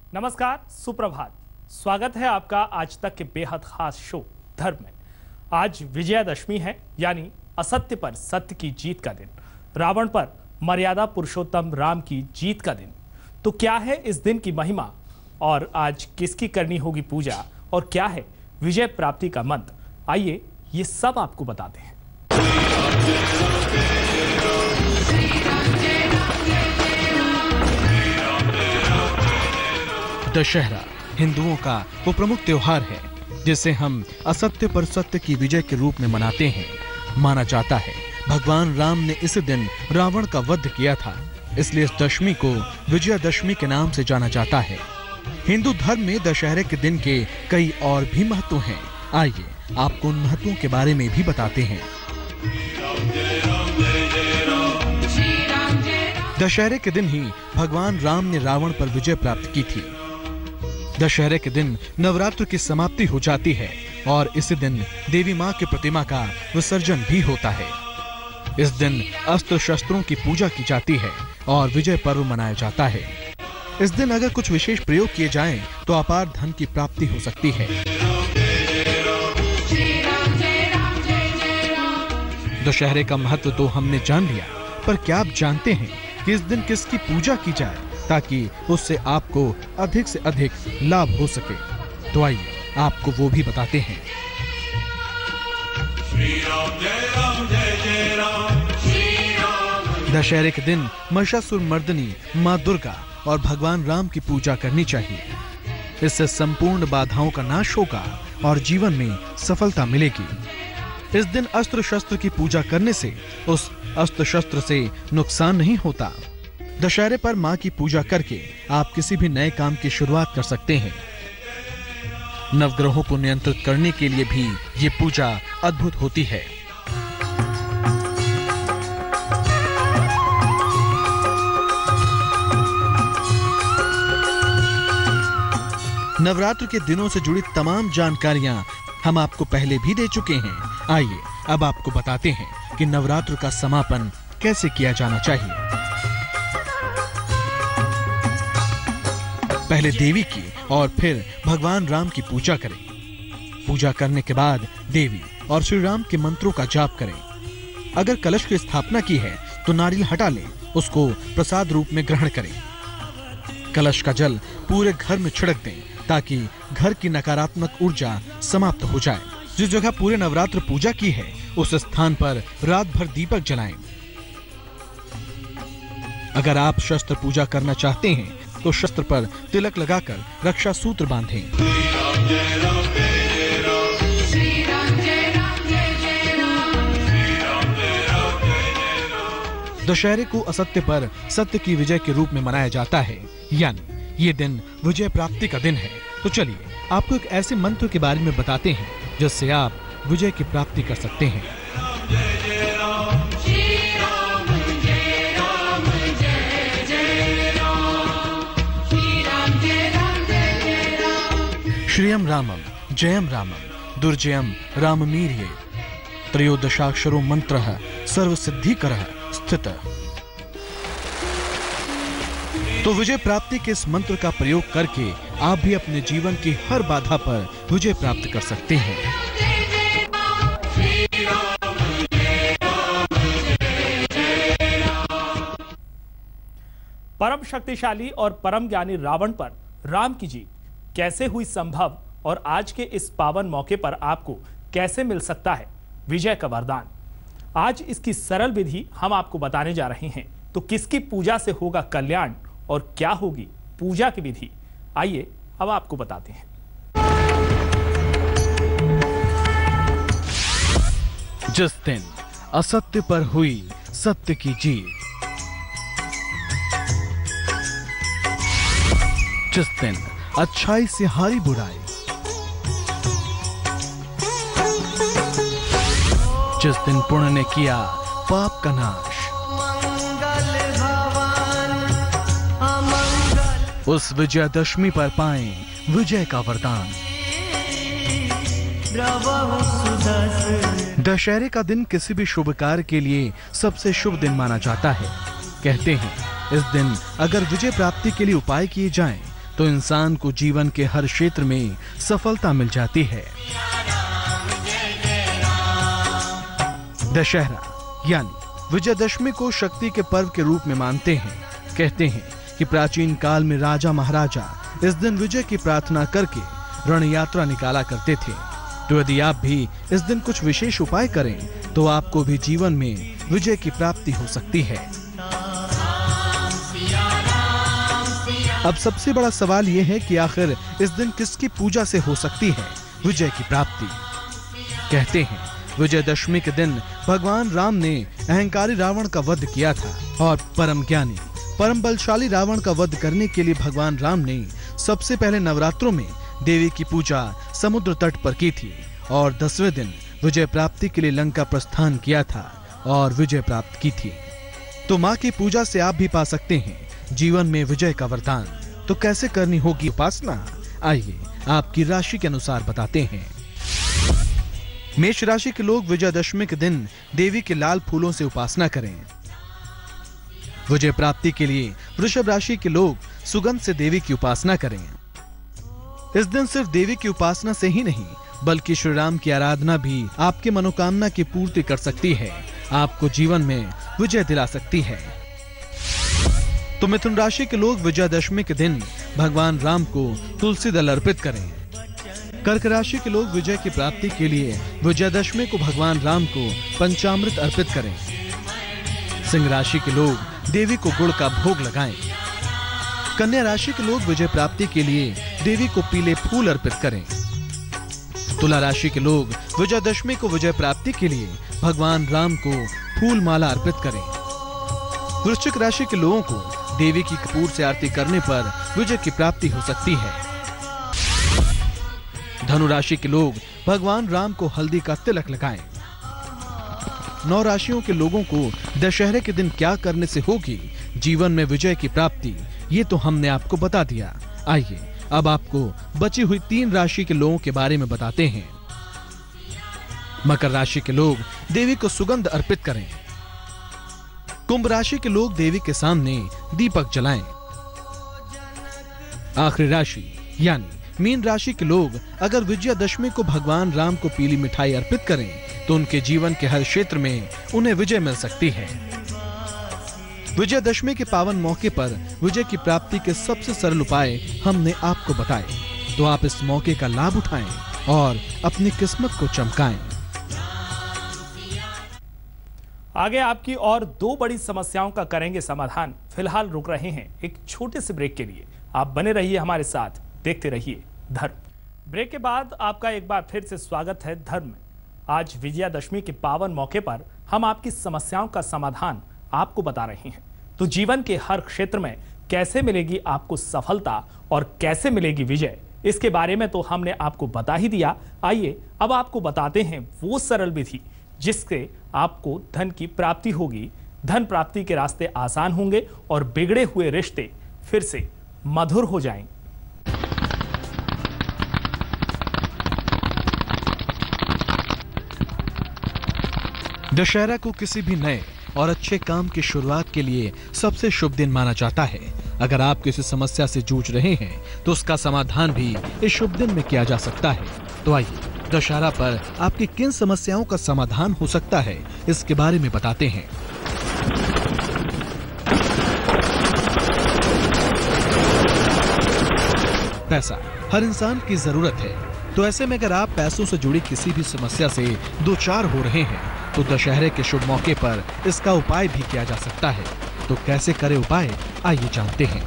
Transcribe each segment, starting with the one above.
नमस्कार, सुप्रभात। स्वागत है आपका आज तक के बेहद खास शो धर्म में। आज विजयादशमी है, यानी असत्य पर सत्य की जीत का दिन, रावण पर मर्यादा पुरुषोत्तम राम की जीत का दिन। तो क्या है इस दिन की महिमा और आज किसकी करनी होगी पूजा और क्या है विजय प्राप्ति का मंत्र, आइए ये सब आपको बताते हैं। दशहरा हिंदुओं का वो प्रमुख त्योहार है जिसे हम असत्य पर सत्य की विजय के रूप में मनाते हैं। माना जाता है भगवान राम ने इस दिन रावण का वध किया था, इसलिए इस दशमी को विजयादशमी के नाम से जाना जाता है। हिंदू धर्म में दशहरे के दिन के कई और भी महत्व हैं। आइए आपको उन महत्वों के बारे में भी बताते हैं। दशहरे के दिन ही भगवान राम ने रावण पर विजय प्राप्त की थी। दशहरे के दिन नवरात्र की समाप्ति हो जाती है और इस दिन देवी मां की प्रतिमा का विसर्जन भी होता है। इस दिन अस्त्र शस्त्रों की पूजा की जाती है और विजय पर्व मनाया जाता है। इस दिन अगर कुछ विशेष प्रयोग किए जाएं तो अपार धन की प्राप्ति हो सकती है। दशहरे का महत्व तो हमने जान लिया, पर क्या आप जानते हैं कि इस दिन किसकी पूजा की जाए ताकि उससे आपको अधिक से अधिक लाभ हो सके? तो आइए आपको वो भी बताते हैं। दशहरे के दिन महिषासुरमर्दिनी मां दुर्गा और भगवान राम की पूजा करनी चाहिए। इससे संपूर्ण बाधाओं का नाश होगा और जीवन में सफलता मिलेगी। इस दिन अस्त्र शस्त्र की पूजा करने से उस अस्त्र शस्त्र से नुकसान नहीं होता। दशहरे पर मां की पूजा करके आप किसी भी नए काम की शुरुआत कर सकते हैं। नवग्रहों को नियंत्रित करने के लिए भी ये पूजा अद्भुत होती है। नवरात्र के दिनों से जुड़ी तमाम जानकारियां हम आपको पहले भी दे चुके हैं। आइए अब आपको बताते हैं कि नवरात्र का समापन कैसे किया जाना चाहिए। पहले देवी की और फिर भगवान राम की पूजा करें। पूजा करने के बाद देवी और श्री राम के मंत्रों का जाप करें। अगर कलश की स्थापना की है तो नारियल हटा लें, उसको प्रसाद रूप में ग्रहण करें। कलश का जल पूरे घर में छिड़क दें ताकि घर की नकारात्मक ऊर्जा समाप्त हो जाए। जिस जगह पूरे नवरात्र पूजा की है उस स्थान पर रात भर दीपक जलाएं। अगर आप शस्त्र पूजा करना चाहते हैं तो शस्त्र पर तिलक लगाकर रक्षा सूत्र बांधें। दशहरे को असत्य पर सत्य की विजय के रूप में मनाया जाता है, यानी ये दिन विजय प्राप्ति का दिन है। तो चलिए आपको एक ऐसे मंत्र के बारे में बताते हैं जिससे आप विजय की प्राप्ति कर सकते हैं। श्रियम रामम जयम रामम दुर्जयम राममीर्ये त्रयोदशाक्षरो मंत्रः सर्वसिद्धिकरः स्थितः। तो विजय प्राप्ति के इस मंत्र का प्रयोग करके आप भी अपने जीवन की हर बाधा पर विजय प्राप्त कर सकते हैं। परम शक्तिशाली और परम ज्ञानी रावण पर राम की जीत कैसे हुई संभव और आज के इस पावन मौके पर आपको कैसे मिल सकता है विजय का वरदान, आज इसकी सरल विधि हम आपको बताने जा रहे हैं। तो किसकी पूजा से होगा कल्याण और क्या होगी पूजा की विधि, आइए अब आपको बताते हैं। जिस दिन असत्य पर हुई सत्य की जीत, जिस दिन अच्छाई से हारी बुराई, जिस दिन पुण्य ने किया पाप का नाश, उस विजयादशमी पर पाएं विजय का वरदान। दशहरे का दिन किसी भी शुभ कार्य के लिए सबसे शुभ दिन माना जाता है। कहते हैं इस दिन अगर विजय प्राप्ति के लिए उपाय किए जाएं तो इंसान को जीवन के हर क्षेत्र में सफलता मिल जाती है। दशहरा यानी विजयदशमी को शक्ति के पर्व के रूप में मानते हैं। कहते हैं कि प्राचीन काल में राजा महाराजा इस दिन विजय की प्रार्थना करके रण यात्रा निकाला करते थे। तो यदि आप भी इस दिन कुछ विशेष उपाय करें तो आपको भी जीवन में विजय की प्राप्ति हो सकती है। अब सबसे बड़ा सवाल यह है कि आखिर इस दिन किसकी पूजा से हो सकती है विजय की प्राप्ति। कहते हैं विजयदशमी के दिन भगवान राम ने अहंकारी रावण का वध किया था और परम ज्ञानी परम बलशाली रावण का वध करने के लिए भगवान राम ने सबसे पहले नवरात्रों में देवी की पूजा समुद्र तट पर की थी और 10वें दिन विजय प्राप्ति के लिए लंका प्रस्थान किया था और विजय प्राप्त की थी। तो माँ की पूजा से आप भी पा सकते हैं जीवन में विजय का वरदान। तो कैसे करनी होगी उपासना, आइए आपकी राशि के अनुसार बताते हैं। मेष राशि के लोग विजयदशमी के दिन देवी के लाल फूलों से उपासना करें। विजय प्राप्ति के लिए वृषभ राशि के लोग सुगंध से देवी की उपासना करें। इस दिन सिर्फ देवी की उपासना से ही नहीं बल्कि श्री राम की आराधना भी आपके मनोकामना की पूर्ति कर सकती है, आपको जीवन में विजय दिला सकती है। तो मिथुन राशि के लोग विजयदशमी के दिन भगवान राम को तुलसी दल अर्पित करें। कर्क राशि के लोग विजय की प्राप्ति के लिए विजयदशमी को भगवान राम को पंचामृत अर्पित करें। सिंह राशि के लोग देवी को गुड़ का भोग लगाएं। कन्या राशि के लोग विजय प्राप्ति के लिए देवी को पीले फूल अर्पित करें। तुला राशि के लोग विजयदशमी को विजय प्राप्ति के लिए भगवान राम को फूल माला अर्पित करें। वृश्चिक राशि के लोगों को देवी की कपूर से आरती करने पर विजय की प्राप्ति हो सकती है। धनु राशि के लोग भगवान राम को हल्दी का तिलक लगाएं। 9 राशियों के लोगों को दशहरे के दिन क्या करने से होगी जीवन में विजय की प्राप्ति, ये तो हमने आपको बता दिया। आइए अब आपको बची हुई 3 राशि के लोगों के बारे में बताते हैं। मकर राशि के लोग देवी को सुगंध अर्पित करें। कुंभ राशि के लोग देवी के सामने दीपक जलाएं। आखिरी राशि यानी मीन राशि के लोग अगर विजयदशमी को भगवान राम को पीली मिठाई अर्पित करें तो उनके जीवन के हर क्षेत्र में उन्हें विजय मिल सकती है। विजयदशमी के पावन मौके पर विजय की प्राप्ति के सबसे सरल उपाय हमने आपको बताए, तो आप इस मौके का लाभ उठाएं और अपनी किस्मत को चमकाएं। आगे आपकी और 2 बड़ी समस्याओं का करेंगे समाधान। फिलहाल रुक रहे हैं एक छोटे से ब्रेक के लिए। आप बने रहिए हमारे साथ, देखते रहिए धर्म। ब्रेक के बाद आपका एक बार फिर से स्वागत है धर्म में। आज विजयादशमी के पावन मौके पर हम आपकी समस्याओं का समाधान आपको बता रहे हैं। तो जीवन के हर क्षेत्र में कैसे मिलेगी आपको सफलता और कैसे मिलेगी विजय, इसके बारे में तो हमने आपको बता ही दिया। आइए अब आपको बताते हैं वो सरल विधि जिससे आपको धन की प्राप्ति होगी। धन प्राप्ति के रास्ते आसान होंगे और बिगड़े हुए रिश्ते फिर से मधुर हो जाएंगे। दशहरा को किसी भी नए और अच्छे काम की शुरुआत के लिए सबसे शुभ दिन माना जाता है। अगर आप किसी समस्या से जूझ रहे हैं तो उसका समाधान भी इस शुभ दिन में किया जा सकता है। तो आइए दशहरा पर आपकी किन समस्याओं का समाधान हो सकता है इसके बारे में बताते हैं। पैसा हर इंसान की जरूरत है, तो ऐसे में अगर आप पैसों से जुड़ी किसी भी समस्या से दो चार हो रहे हैं तो दशहरे के शुभ मौके पर इसका उपाय भी किया जा सकता है। तो कैसे करें उपाय, आइए जानते हैं।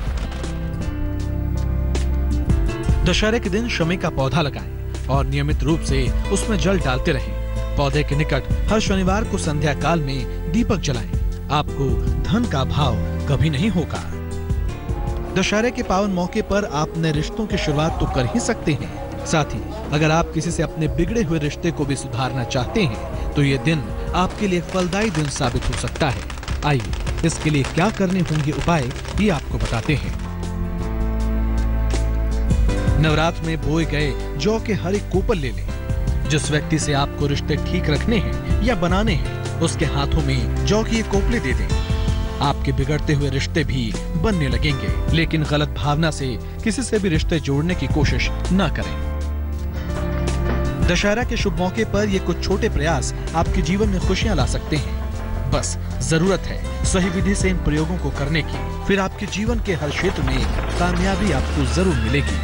दशहरे के दिन शमी का पौधा लगाएं और नियमित रूप से उसमें जल डालते रहें। पौधे के निकट हर शनिवार को संध्या काल में दीपक जलाएं। आपको धन का अभाव कभी नहीं होगा। दशहरे के पावन मौके पर आप नए रिश्तों की शुरुआत तो कर ही सकते हैं, साथ ही अगर आप किसी से अपने बिगड़े हुए रिश्ते को भी सुधारना चाहते हैं तो ये दिन आपके लिए फलदायी दिन साबित हो सकता है। आइए इसके लिए क्या करने होंगे उपाय, ये आपको बताते हैं। नवरात्र में बोए गए जौ के हर एक कोपल ले लें। जिस व्यक्ति से आपको रिश्ते ठीक रखने हैं या बनाने हैं उसके हाथों में जौ की ये कोपले दे दें। आपके बिगड़ते हुए रिश्ते भी बनने लगेंगे। लेकिन गलत भावना से किसी से भी रिश्ते जोड़ने की कोशिश न करें। दशहरा के शुभ मौके पर ये कुछ छोटे प्रयास आपके जीवन में खुशियां ला सकते हैं। बस जरूरत है सही विधि से इन प्रयोगों को करने की, फिर आपके जीवन के हर क्षेत्र में कामयाबी आपको जरूर मिलेगी।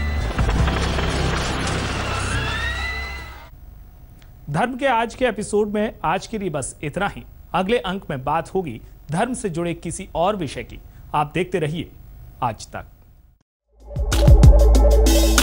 धर्म के आज के एपिसोड में आज के लिए बस इतना ही। अगले अंक में बात होगी धर्म से जुड़े किसी और विषय की। आप देखते रहिए आज तक।